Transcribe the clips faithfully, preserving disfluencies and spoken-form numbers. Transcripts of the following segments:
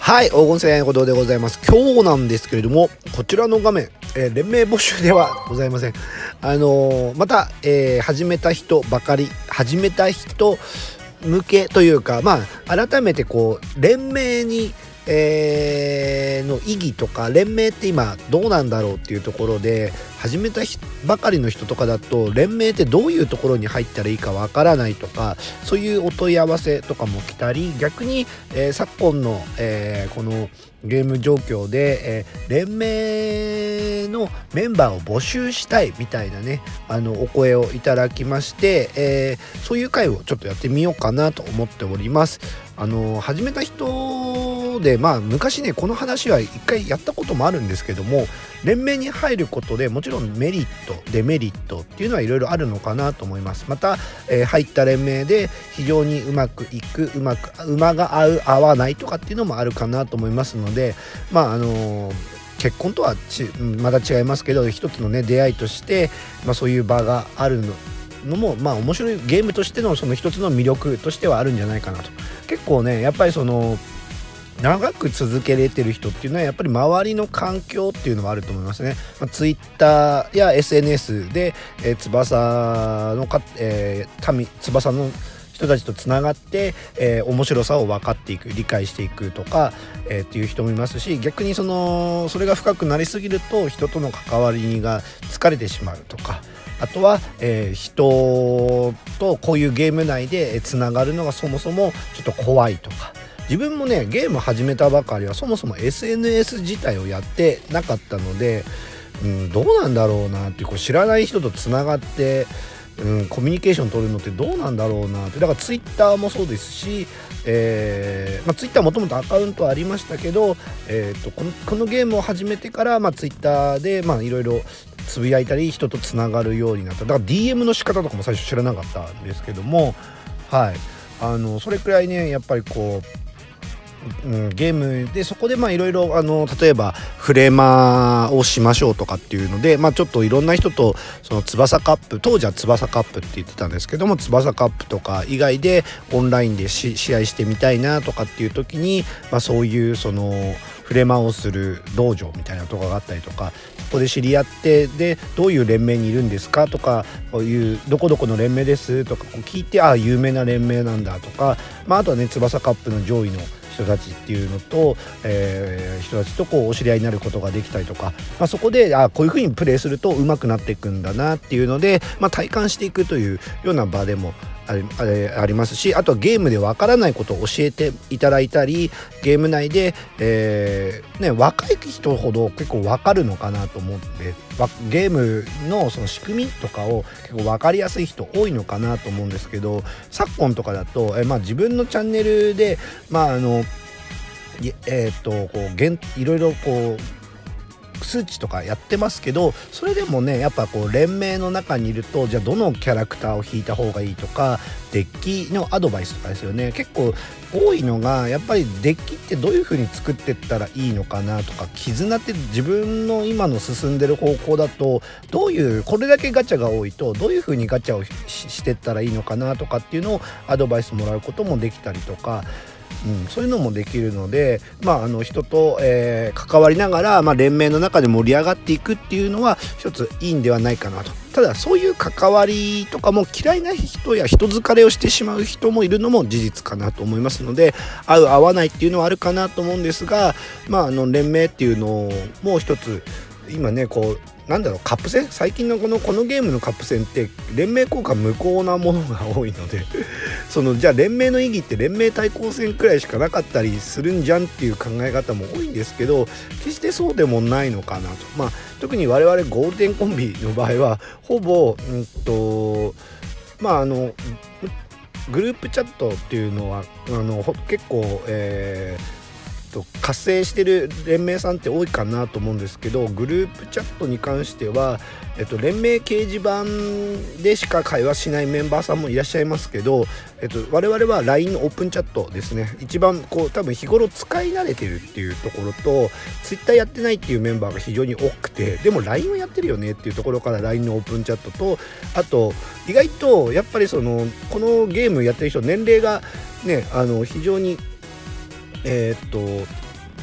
はい、黄金線歩道でございます。今日なんですけれども、こちらの画面、えー、連盟募集ではございません。あのー、また、えー、始めた人ばかり、始めた人向けというか、まあ、改めてこう、連盟に、えー、の意義とか、連盟って今どうなんだろうっていうところで、始めたばかりの人とかだと、連盟ってどういうところに入ったらいいかわからないとか、そういうお問い合わせとかも来たり、逆に、えー、昨今の、えー、このゲーム状況で、えー、連盟のメンバーを募集したいみたいなね、あのお声をいただきまして、えー、そういう回をちょっとやってみようかなと思っております。あの始めた人で、まあ昔ねこの話は一回やったこともあるんですけども、連盟に入ることでもちろんメリットデメリットっていうのはいろいろあるのかなと思います。また、えー、入った連盟で非常にうまくいくうまく馬が合う合わないとかっていうのもあるかなと思いますので、まああのー結婚とはちまた違いますけど、一つのね出会いとして、まあ、そういう場があるののもまあ面白いゲームとしてのその一つの魅力としてはあるんじゃないかなと。結構ねやっぱりその長く続けれてる人っていうのはやっぱり周りの環境っていうのはあると思いますね。まあ、ツイッターや エスエヌエス で、えー、翼のか、えー、民翼の人たちとつながって、えー、面白さを分かっていく理解していくとか、えー、っていう人もいますし、逆にそのそれが深くなりすぎると人との関わりが疲れてしまうとか、あとは、えー、人とこういうゲーム内でつながるのがそもそもちょっと怖いとか。自分もねゲーム始めたばかりはそもそも エスエヌエス 自体をやってなかったので、うん、どうなんだろうなってこう知らない人とつながって、うん、コミュニケーション取るのってどうなんだろうなって。だからツイッターもそうですし、えーまあ、ツイッターもともとアカウントはありましたけど、えー、とこの、このゲームを始めてから、まあ、ツイッターでいろいろつぶやいたり人とつながるようになった。だから ディーエム の仕方とかも最初知らなかったんですけども、はい、あのそれくらいねやっぱりこううん、ゲームでそこでまあいろいろあの例えばフレマをしましょうとかっていうので、まあちょっといろんな人とその翼カップ、当時は翼カップって言ってたんですけども、翼カップとか以外でオンラインでし試合してみたいなとかっていう時に、まあ、そういうそのフレマをする道場みたいなとこがあったりとか、そこで知り合ってでどういう連盟にいるんですかとか、こういうどこどこの連盟ですとかこう聞いて、ああ有名な連盟なんだとか、まあ、あとはね翼カップの上位の人たちっていうのと、えー、人たちとこうお知り合いになることができたりとか、まあ、そこであこういう風にプレイすると上手くなっていくんだなっていうので、まあ、体感していくというような場でもあり、あれありますし、あとはゲームでわからないことを教えていただいたり、ゲーム内で、えーね、若い人ほど結構わかるのかなと思って、ゲームのその仕組みとかを結構分かりやすい人多いのかなと思うんですけど、昨今とかだと、え、まあ、自分のチャンネルでまああのえー、っとこういろいろこう数値とかやってますけど、それでもねやっぱこう連盟の中にいると、じゃあどのキャラクターを引いた方がいいとか、デッキのアドバイスとかですよね。結構多いのがやっぱりデッキってどういう風に作ってったらいいのかなとか、絆って自分の今の進んでる方向だとどういうこれだけガチャが多いとどういう風にガチャを し, してったらいいのかなとかっていうのをアドバイスもらうこともできたりとか。うん、そういうのもできるので、まあ、あの人と、えー、関わりながら、まあ、連盟の中で盛り上がっていくっていうのは一ついいんではないかなと。ただそういう関わりとかも嫌いな人や人疲れをしてしまう人もいるのも事実かなと思いますので、合う合わないっていうのはあるかなと思うんですが、まあ、あの連盟っていうのをもう一つ今ねこうなんだろうカップ戦、最近のこのこのゲームのカップ戦って連盟効果無効なものが多いのでそのじゃあ連盟の意義って連盟対抗戦くらいしかなかったりするんじゃんっていう考え方も多いんですけど、決してそうでもないのかなと。まあ特に我々ゴールデンコンビの場合はほぼうんとまああのグループチャットっていうのはあの結構えー活性してる連盟さんって多いかなと思うんですけど、グループチャットに関しては、えっと、連盟掲示板でしか会話しないメンバーさんもいらっしゃいますけど、えっと、我々は ライン のオープンチャットですね、一番こう多分日頃使い慣れてるっていうところと、 Twitter やってないっていうメンバーが非常に多くて、でも ライン をやってるよねっていうところから ライン のオープンチャットと、あと意外とやっぱりそのこのゲームやってる人年齢がねあの非常にえー、っと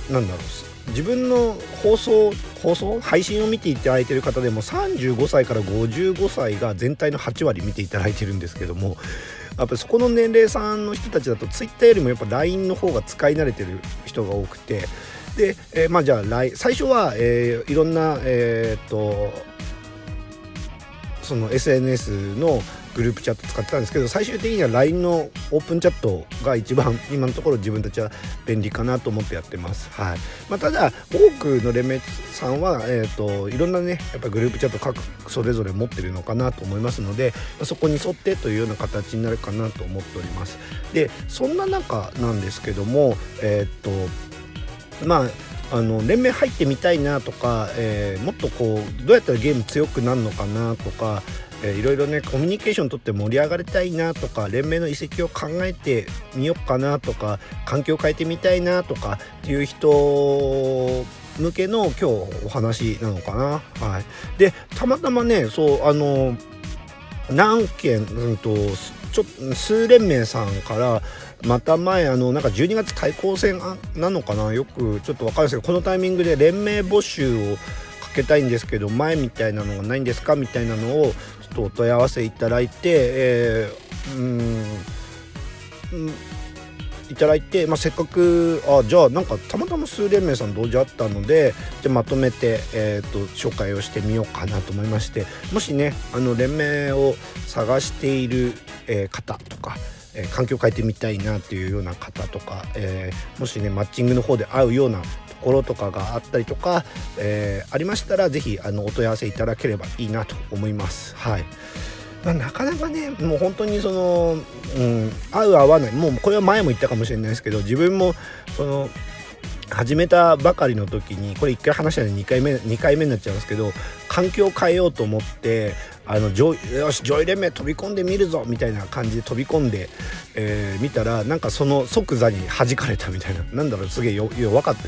なんだろう、自分の放送放送配信を見ていただいている方でもさんじゅうごさいからごじゅうごさいが全体のはちわり見ていただいてるんですけども、やっぱりそこの年齢さんの人たちだと Twitter よりもやっぱ ライン の方が使い慣れてる人が多くて、で、えー、まあじゃあ ライン 最初は、えー、いろんなえー、っとその エスエヌエス のグループチャット使ってたんですけど、最終的には ライン のオープンチャットが一番今のところ自分たちは便利かなと思ってやってます。はい。まあ、ただ多くの連盟さんは、えー、といろんなねやっぱグループチャット各それぞれ持ってるのかなと思いますので、そこに沿ってというような形になるかなと思っております。でそんな中なんですけども、えっ、とまああの連盟入ってみたいなとか、えー、もっとこうどうやったらゲーム強くなるのかなとか、えー、いろいろねコミュニケーションとって盛り上がりたいなとか、連盟の移籍を考えてみようかなとか、環境を変えてみたいなとかっていう人向けの今日お話なのかな。はい。でたまたまねそうあの何件、うんとちょ数連盟さんからまた前あのなんかじゅうにがつ対抗戦なのかな、よくちょっと分かるんですけど、このタイミングで連盟募集をかけたいんですけど前みたいなのがないんですかみたいなのをちょっとお問い合わせいただいて、えー、うーんいただいて、まあ、せっかくあじゃあなんかたまたま数連盟さん同時あったので、じゃあまとめて、えー、と紹介をしてみようかなと思いまして、もしねあの連盟を探している、えー、方とか、えー、環境を変えてみたいなっていうような方とか、えー、もしねマッチングの方で合うようなところとかがあったりとか、えー、ありましたらぜひあのお問い合わせいただければいいなと思います。はい。まあ、なかなかねもう本当にその、うん、合う合わない、もうこれは前も言ったかもしれないですけど、自分もその始めたばかりの時にこれいっかい話したのでにかいめにかいめになっちゃうんですけど、環境を変えようと思ってあの上よし上位連盟飛び込んでみるぞみたいな感じで飛び込んで、えー、見たらなんかその即座に弾かれたみたいな、なんだろうすげえ弱かった、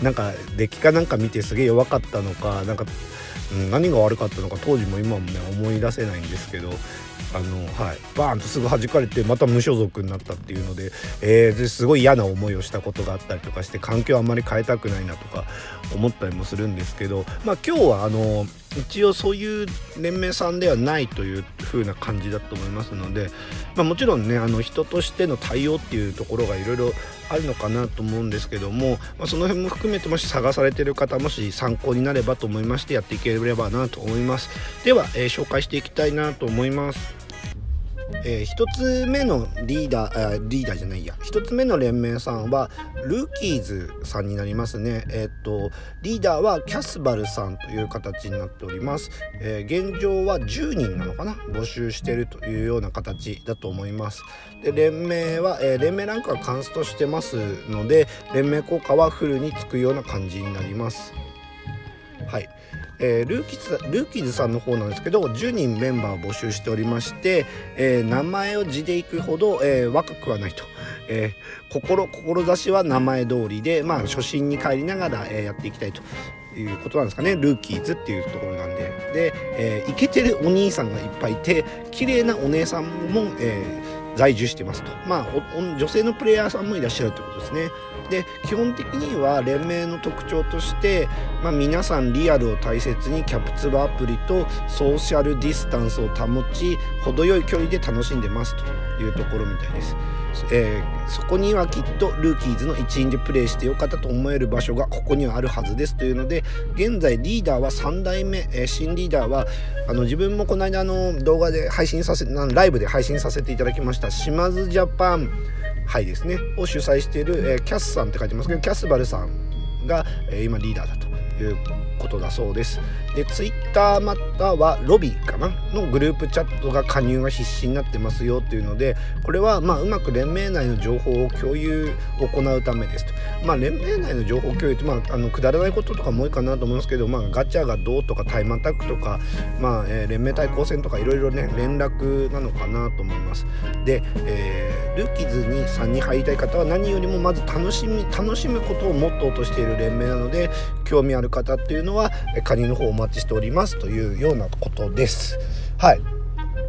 なんかデッキかなんか見てすげえ弱かったのか、なんかうん、何が悪かったのか当時も今もね思い出せないんですけど、あのはいバーンとすぐ弾かれてまた無所属になったっていうので、えー、ですごい嫌な思いをしたことがあったりとかして、環境あんまり変えたくないなとか思ったりもするんですけど、まあ今日はあの一応そういう連盟さんではないという風な感じだと思いますので、まあ、もちろんねあの人としての対応っていうところがいろいろあるのかなと思うんですけども、まあ、その辺も含めてもし探されている方もし参考になればと思いましてやっていければなと思います。では、えー、紹介していきたいなと思います。えー、ひとつめのリーダー、あリーダーじゃないやひとつめの連盟さんはルーキーズさんになりますね。えー、っとリーダーはキャスバルさんという形になっております。えー、現状はじゅうにんなのかな募集しているというような形だと思います。で連盟は、えー、連盟ランクはカンストしてますので連盟効果はフルにつくような感じになります。はい。えー、ルーキーズ、ルーキーズさんの方なんですけどじゅうにんメンバーを募集しておりまして、えー、名前を字でいくほど、えー、若くはないと、えー、心志は名前通りで、まあ、初心に帰りながら、えー、やっていきたいということなんですかね。ルーキーズっていうところなんでで、えー、イケてるお兄さんがいっぱいいて綺麗なお姉さんも、えー、在住してますと、まあ、女性のプレイヤーさんもいらっしゃるということですね。で基本的には連盟の特徴として、まあ、皆さんリアルを大切にキャプツバアプリとソーシャルディスタンスを保ち程よい距離で楽しんでますというところみたいです。えー、そこにはきっとルーキーズの一員でプレイしてよかったと思える場所がここにはあるはずですというので、現在リーダーはさんだいめ、えー、新リーダーはあの自分もこの間あの動画で配信させライブで配信させていただきました島津ジャパンはいですねを主催している、えー、キャスさんって書いてますけどキャスバルさんが、えー、今リーダーだということだそうです。でツイッターまたはロビーかなのグループチャットが加入が必至になってますよっていうので、これはまあうまく連盟内の情報を共有を行うためですと。まあ連盟内の情報共有って、まあ、あのくだらないこととかも多いかなと思いますけど、まあ、ガチャがどうとかタイムアタックとか、まあえー、連盟対抗戦とかいろいろね連絡なのかなと思います。で、えー、ルーキーズにさんに入りたい方は何よりもまず楽しみ楽しむことをモットーとしている連盟なので、興味ある方っていうのは加入の方をお待ちしておりますというようなことです。はい。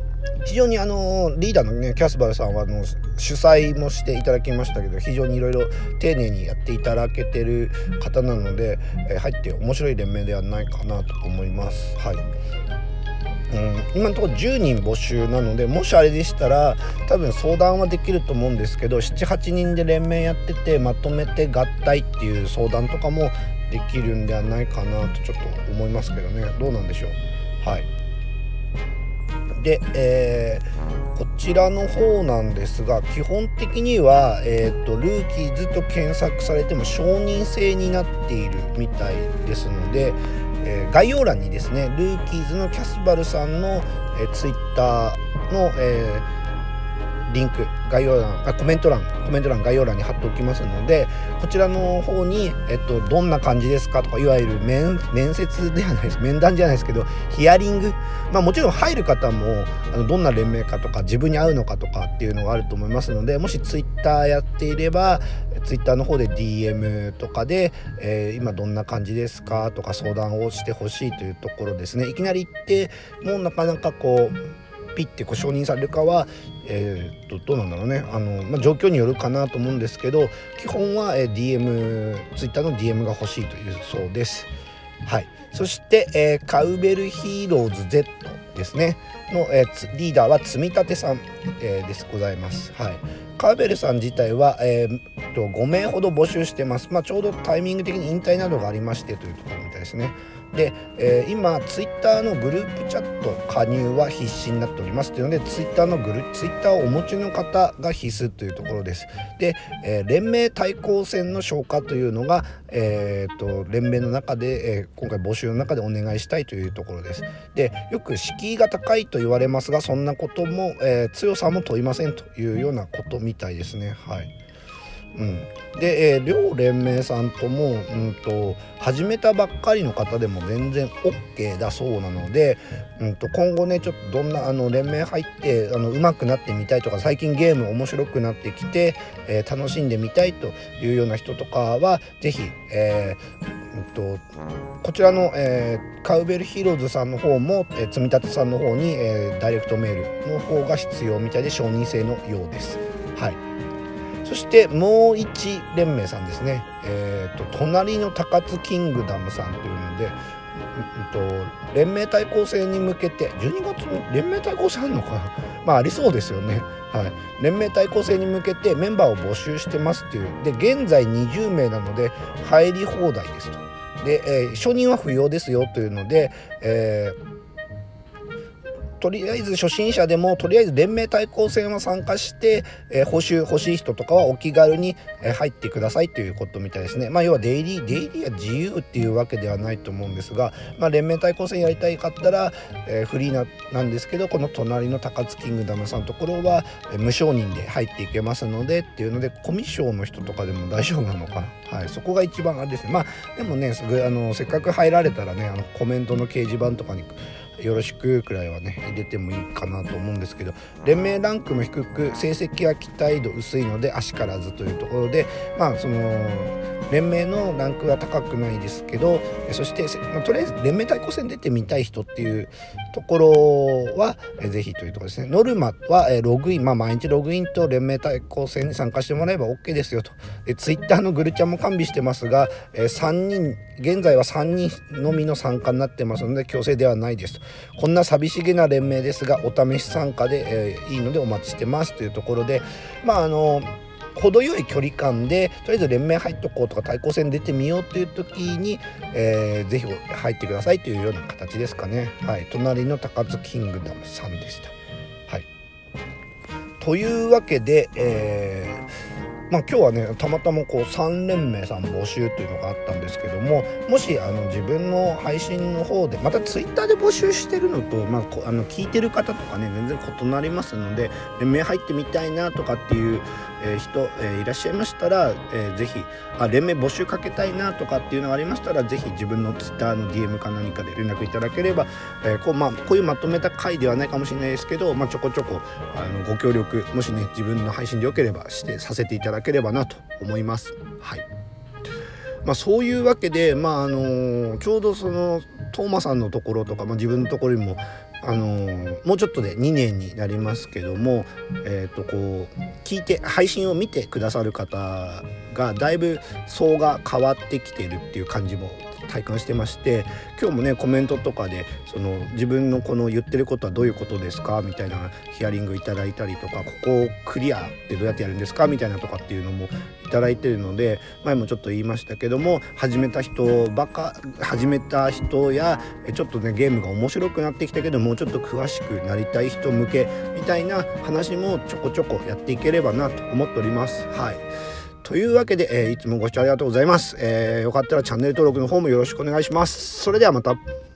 非常にあのリーダーのねキャスバルさんはあの主催もしていただきましたけど、非常にいろいろ丁寧にやっていただけてる方なので、えー、入って面白い連盟ではないかなと思います。はい。うん、今のところじゅうにん募集なので、もしあれでしたら多分相談はできると思うんですけど、ななはちにんで連盟やっててまとめて合体っていう相談とかもできるんではないかなとちょっと思いますけどね。どうなんでしょう。はい。で、えー、こちらの方なんですが、基本的には、えーと、ルーキーズと検索されても承認制になっているみたいですので、えー、概要欄にですね、ルーキーズのキャスバルさんの、えー、ツイッターの、えーリンク概要欄あコメント欄コメント欄概要欄に貼っておきますので、こちらの方に、えっと、どんな感じですかとか、いわゆる 面, 面接ではないです面談じゃないですけどヒアリング、まあもちろん入る方もあのどんな連盟かとか自分に合うのかとかっていうのがあると思いますので、もしツイッターやっていればツイッターの方で ディーエム とかで、えー、今どんな感じですかとか相談をしてほしいというところですね。いきなり言ってもうなかなかこうピッてこう承認されるかは、えー、とどうなんだろうね、あの、まあ、状況によるかなと思うんですけど、基本は、えー、ディーエム ツイッターの ディーエム が欲しいというそうです。はい。そして、えー、カウベルヒーローズ Z ですねの、えー、リーダーは積み立てさん、えー、ですございます。はい。カウベルさん自体は、えー、とごめいほど募集してます。まあ、ちょうどタイミング的に引退などがありましてというところみたいですね。で、えー、今ツイッターのグループチャット加入は必須になっておりますというので、ツイッターのグルツイッターをお持ちの方が必須というところです。で、えー、連盟対抗戦の消化というのが、えー、と連盟の中で、えー、今回募集の中でお願いしたいというところです。で、よく敷居が高いと言われますが、そんなことも、えー、強さも問いませんというようなことみたいですね。はい。うん、で、えー、両連盟さんとも、うんと、始めたばっかりの方でも全然 OK だそうなので、うんと、今後ねちょっとどんなあの連盟入ってあの上手くなってみたいとか、最近ゲーム面白くなってきて、えー、楽しんでみたいというような人とかはぜひ、えーうんと、こちらの、えー、カウベルヒーローズさんの方も、えー、積み立てさんの方に、えー、ダイレクトメールの方が必要みたいで承認制のようです。はい。そしてもう一連盟さんですね、えー、と隣の高津キングダムさんというので、うんと、連盟対抗戦に向けてじゅうにがつに連盟対抗戦あるのかな、まあありそうですよね。はい、連盟対抗戦に向けてメンバーを募集してますっていうで、現在にじゅうめいなので入り放題ですと。で、えー、承認は不要ですよというので、えーとりあえず初心者でもとりあえず連盟対抗戦は参加して、えー、報酬欲しい人とかはお気軽に、えー、入ってくださいということみたいですね。まあ要はデイリーデイリーは自由っていうわけではないと思うんですが、まあ、連盟対抗戦やりたいかったら、えー、フリーななんですけど、この隣の高津キングダムさんのところは、えー、無承認で入っていけますのでっていうので、コミッションの人とかでも大丈夫なのかな。はい、そこが一番あれですね。まあでもね、すぐあのせっかく入られたらね、あのコメントの掲示板とかによろしくくらいはね入れてもいいかなと思うんですけど、連盟ランクも低く成績は期待度薄いのであしからずというところで、まあその連盟のランクは高くないですけど、そして、まあ、とりあえず連盟対抗戦出てみたい人っていうところはえぜひというところですね。ノルマはえログイン、まあ毎日ログインと連盟対抗戦に参加してもらえば OK ですよと。でツイッターのグルチャンも完備してますが、えさんにん現在はさんにんのみの参加になってますので強制ではないですと。こんな寂しげな連盟ですがお試し参加で、えー、いいのでお待ちしてますというところで、まああの程よい距離感でとりあえず連盟入っとこうとか対抗戦出てみようという時に、えー、ぜひ入ってくださいというような形ですかね。はい、隣の高津キングダムさんでした。はい、というわけで、えーまあ、今日はねたまたまこうさん連盟さん募集というのがあったんですけども、もしあの自分の配信の方でまたツイッターで募集してるのと、まあ、あの聞いてる方とかね全然異なりますので、連盟入ってみたいなとかっていう、えー、人、えー、いらっしゃいましたら、えー、ぜひあ連盟募集かけたいなとかっていうのがありましたら、ぜひ自分のツイッターの ディーエム か何かで連絡いただければ、えーこうまあ、こういうまとめた回ではないかもしれないですけど、まあ、ちょこちょこあのご協力もしね自分の配信でよければしてさせていただければなと思います。はい。まあ、そういうわけで、まああのちょうどそのトーマさんのところとか、まあ、自分のところにもあのー、もうちょっとでにねんになりますけども、えー、とこう聞いて配信を見てくださる方がだいぶ層が変わってきてるっていう感じも体感してまして、今日もねコメントとかでその自分のこの言ってることはどういうことですかみたいなヒアリングいただいたりとか、ここをクリアってどうやってやるんですかみたいなとかっていうのもいただいてるので、前もちょっと言いましたけども、始めた人ばか始めた人やちょっとねゲームが面白くなってきたけどもうちょっと詳しくなりたい人向けみたいな話もちょこちょこやっていければなと思っております。はい、というわけで、えー、いつもご視聴ありがとうございます。えー、よかったらチャンネル登録の方もよろしくお願いします。それではまた。